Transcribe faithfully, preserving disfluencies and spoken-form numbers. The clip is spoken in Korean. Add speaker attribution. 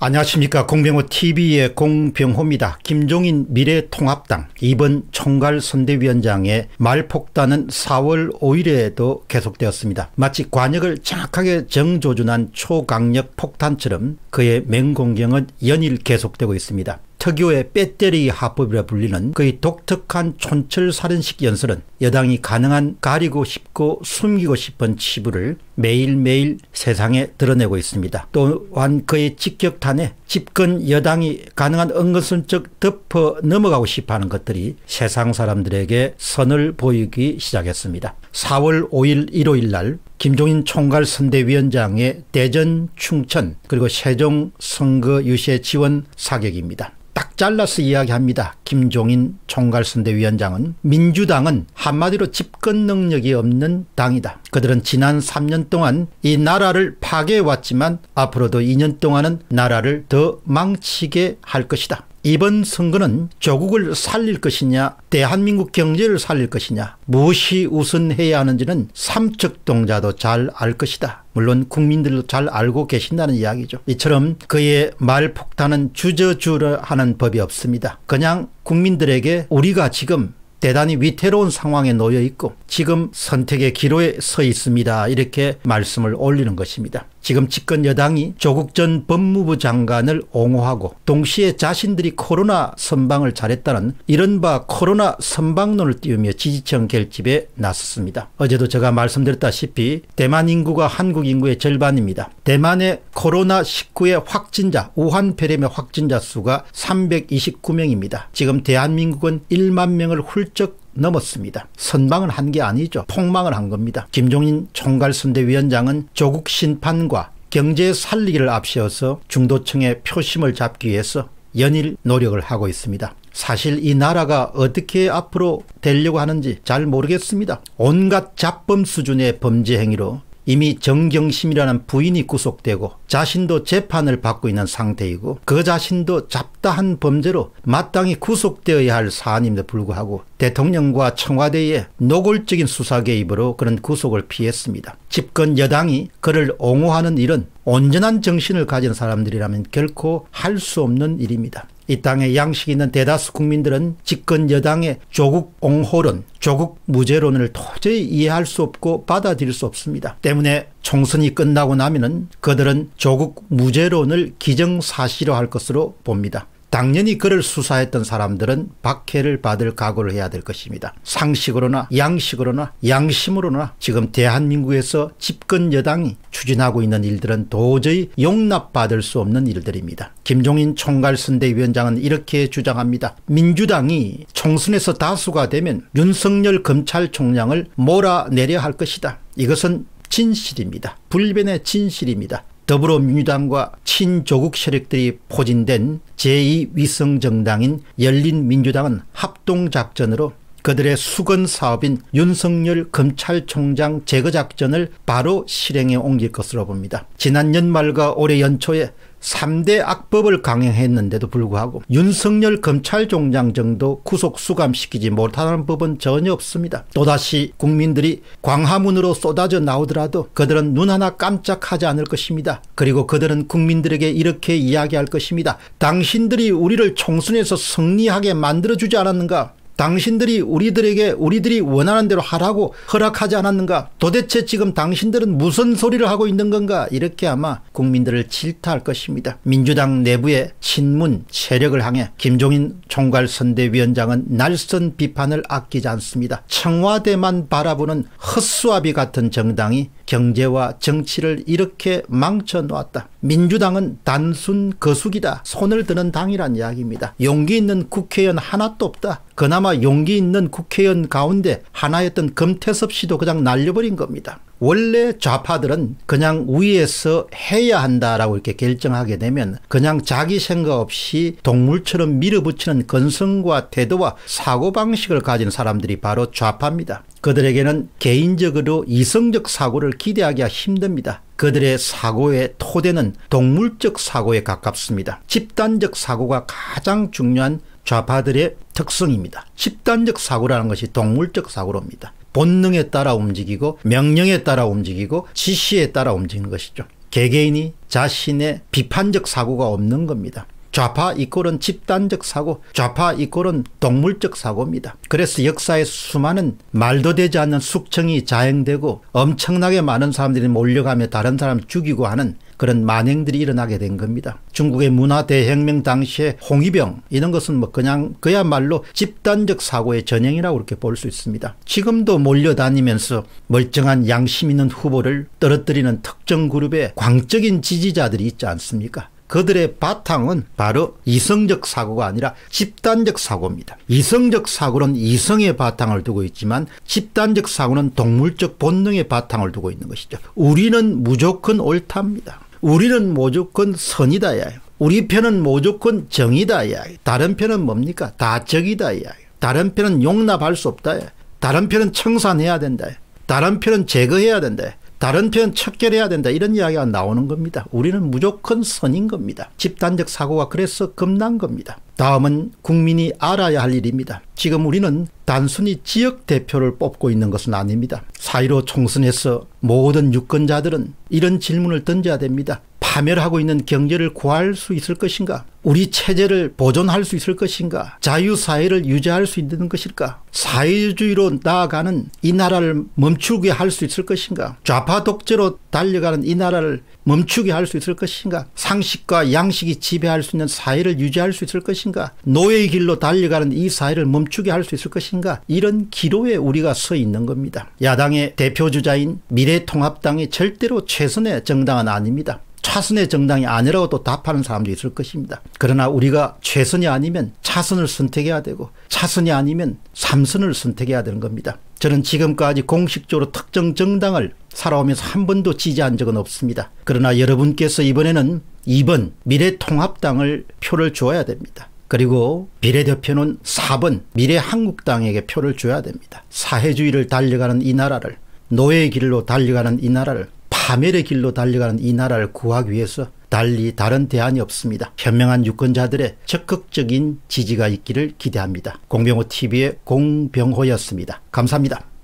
Speaker 1: 안녕하십니까. 공병호티비의 공병호입니다. 김종인 미래통합당 이번 총괄선대위원장의 말폭탄은 사월 오일에도 계속되었습니다. 마치 관역을 정확하게 정조준한 초강력 폭탄처럼 그의 맹공격은 연일 계속되고 있습니다. 특유의 빼때리기 화법이라 불리는 그의 독특한 촌철살인식 연설은 여당이 가능한 가리고 싶고 숨기고 싶은 치부를 매일매일 세상에 드러내고 있습니다. 또한 그의 직격탄에 집권 여당이 가능한 은근슬쩍 덮어 넘어가고 싶어하는 것들이 세상 사람들에게 선을 보이기 시작했습니다. 사월 오일 일요일 날 김종인 총괄선대위원장의 대전, 충천 그리고 세종 선거 유세 지원 사격입니다. 딱 잘라서 이야기합니다. 김종인 총괄선대위원장은 민주당은 한마디로 집권 능력이 없는 당이다. 그들은 지난 삼 년 동안 이 나라를 파괴해왔지만 앞으로도 이 년 동안은 나라를 더 망치게 할 것이다. 이번 선거는 조국을 살릴 것이냐 대한민국 경제를 살릴 것이냐 무엇이 우선해야 하는지는 삼척동자도 잘 알 것이다. 물론 국민들도 잘 알고 계신다는 이야기죠. 이처럼 그의 말폭탄은 주저주저 하는 법이 없습니다. 그냥 국민들에게 우리가 지금 대단히 위태로운 상황에 놓여 있고 지금 선택의 기로에 서 있습니다. 이렇게 말씀을 올리는 것입니다. 지금 집권 여당이 조국 전 법무부 장관을 옹호하고 동시에 자신들이 코로나 선방을 잘했다는 이른바 코로나 선방론을 띄우며 지지층 결집에 나섰습니다. 어제도 제가 말씀드렸다시피 대만 인구가 한국 인구의 절반입니다. 대만의 코로나 십구의 확진자, 우한 폐렴의 확진자 수가 삼백이십구 명입니다. 지금 대한민국은 일만 명을 훌쩍 넘었습니다. 선방을 한 게 아니죠. 폭망을 한 겁니다. 김종인 총괄선대위원장은 조국 심판과 경제 살리기를 앞세워서 중도층의 표심을 잡기 위해서 연일 노력을 하고 있습니다. 사실 이 나라가 어떻게 앞으로 되려고 하는지 잘 모르겠습니다. 온갖 자범 수준의 범죄 행위로 이미 정경심이라는 부인이 구속되고 자신도 재판을 받고 있는 상태이고 그 자신도 잡다한 범죄로 마땅히 구속되어야 할 사안임에도 불구하고 대통령과 청와대의 노골적인 수사 개입으로 그런 구속을 피했습니다. 집권 여당이 그를 옹호하는 일은 온전한 정신을 가진 사람들이라면 결코 할 수 없는 일입니다. 이 땅에 양식이 있는 대다수 국민들은 집권 여당의 조국 옹호론, 조국 무죄론을 도저히 이해할 수 없고 받아들일 수 없습니다. 때문에 총선이 끝나고 나면은 그들은 조국 무죄론을 기정사실화할 것으로 봅니다. 당연히 그를 수사했던 사람들은 박해를 받을 각오를 해야 될 것입니다. 상식으로나 양식으로나 양심으로나 지금 대한민국에서 집권 여당이 추진하고 있는 일들은 도저히 용납받을 수 없는 일들입니다. 김종인 총괄선대위원장은 이렇게 주장합니다. 민주당이 총선에서 다수가 되면 윤석열 검찰총장을 몰아내려 할 것이다. 이것은 진실입니다. 불변의 진실입니다. 더불어민주당과 친조국 세력들이 포진된 제이 위성정당인 열린민주당은 합동작전으로 그들의 수건 사업인 윤석열 검찰총장 제거작전을 바로 실행에 옮길 것으로 봅니다. 지난 연말과 올해 연초에 삼 대 악법을 강행했는데도 불구하고 윤석열 검찰총장 정도 구속 수감시키지 못하는 법은 전혀 없습니다. 또다시 국민들이 광화문으로 쏟아져 나오더라도 그들은 눈 하나 깜짝하지 않을 것입니다. 그리고 그들은 국민들에게 이렇게 이야기할 것입니다. 당신들이 우리를 총선에서 승리하게 만들어주지 않았는가? 당신들이 우리들에게 우리들이 원하는 대로 하라고 허락하지 않았는가? 도대체 지금 당신들은 무슨 소리를 하고 있는 건가? 이렇게 아마 국민들을 질타할 것입니다. 민주당 내부의 친문 세력을 향해 김종인 총괄선대위원장은 날선 비판을 아끼지 않습니다. 청와대만 바라보는 헛수아비 같은 정당이 경제와 정치를 이렇게 망쳐놓았다. 민주당은 단순 거수기다. 손을 드는 당이란 이야기입니다. 용기 있는 국회의원 하나도 없다. 그나마 용기 있는 국회의원 가운데 하나였던 금태섭 씨도 그냥 날려버린 겁니다. 원래 좌파들은 그냥 위에서 해야 한다라고 이렇게 결정하게 되면 그냥 자기 생각 없이 동물처럼 밀어붙이는 건성과 태도와 사고방식을 가진 사람들이 바로 좌파입니다. 그들에게는 개인적으로 이성적 사고를 기대하기가 힘듭니다. 그들의 사고의 토대는 동물적 사고에 가깝습니다. 집단적 사고가 가장 중요한 좌파들의 특성입니다. 집단적 사고라는 것이 동물적 사고로입니다. 본능에 따라 움직이고 명령에 따라 움직이고 지시에 따라 움직이는 것이죠. 개개인이 자신의 비판적 사고가 없는 겁니다. 좌파 이꼴은 집단적 사고, 좌파 이꼴은 동물적 사고입니다. 그래서 역사의 수많은 말도 되지 않는 숙청이 자행되고 엄청나게 많은 사람들이 몰려가며 다른 사람 죽이고 하는 그런 만행들이 일어나게 된 겁니다. 중국의 문화대혁명 당시에 홍위병 이런 것은 뭐 그냥 그야말로 집단적 사고의 전형이라고 그렇게 볼 수 있습니다. 지금도 몰려다니면서 멀쩡한 양심 있는 후보를 떨어뜨리는 특정 그룹의 광적인 지지자들이 있지 않습니까? 그들의 바탕은 바로 이성적 사고가 아니라 집단적 사고입니다. 이성적 사고는 이성의 바탕을 두고 있지만 집단적 사고는 동물적 본능의 바탕을 두고 있는 것이죠. 우리는 무조건 옳답니다. 우리는 무조건 선이다야. 우리 편은 무조건 정이다야. 다른 편은 뭡니까? 다 적이다야. 다른 편은 용납할 수 없다. 다른 편은 청산해야 된다. 다른 편은 제거해야 된다. 다른 편 척결해야 된다. 이런 이야기가 나오는 겁니다. 우리는 무조건 선인 겁니다. 집단적 사고가 그래서 겁난 겁니다. 다음은 국민이 알아야 할 일입니다. 지금 우리는 단순히 지역 대표를 뽑고 있는 것은 아닙니다. 사 일오 총선에서 모든 유권자들은 이런 질문을 던져야 됩니다. 파멸하고 있는 경제를 구할 수 있을 것인가? 우리 체제를 보존할 수 있을 것인가? 자유사회를 유지할 수 있는 것일까? 사회주의로 나아가는 이 나라를 멈추게 할 수 있을 것인가? 좌파 독재로 달려가는 이 나라를 멈추게 할 수 있을 것인가? 상식과 양식이 지배할 수 있는 사회를 유지할 수 있을 것인가? 노예의 길로 달려가는 이 사회를 멈추게 할 수 있을 것인가? 이런 기로에 우리가 서 있는 겁니다. 야당의 대표주자인 미래통합당이 절대로 최선의 정당은 아닙니다. 차선의 정당이 아니라고 또 답하는 사람도 있을 것입니다. 그러나 우리가 최선이 아니면 차선을 선택해야 되고 차선이 아니면 삼선을 선택해야 되는 겁니다. 저는 지금까지 공식적으로 특정 정당을 살아오면서 한 번도 지지한 적은 없습니다. 그러나 여러분께서 이번에는 이 번 미래통합당을 표를 줘야 됩니다. 그리고 비례대표는 사 번 미래한국당에게 표를 줘야 됩니다. 사회주의를 달려가는 이 나라를, 노예의 길로 달려가는 이 나라를, 파멸의 길로 달려가는 이 나라를 구하기 위해서 달리 다른 대안이 없습니다. 현명한 유권자들의 적극적인 지지가 있기를 기대합니다. 공병호티비의 공병호였습니다. 감사합니다.